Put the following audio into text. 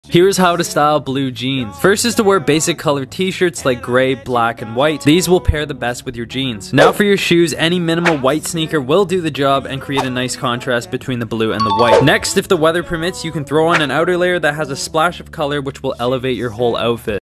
Here's how to style blue jeans. First is to wear basic colored t-shirts like gray, black, and white. These will pair the best with your jeans. Now for your shoes, any minimal white sneaker will do the job and create a nice contrast between the blue and the white. Next, if the weather permits, you can throw on an outer layer that has a splash of color which will elevate your whole outfit.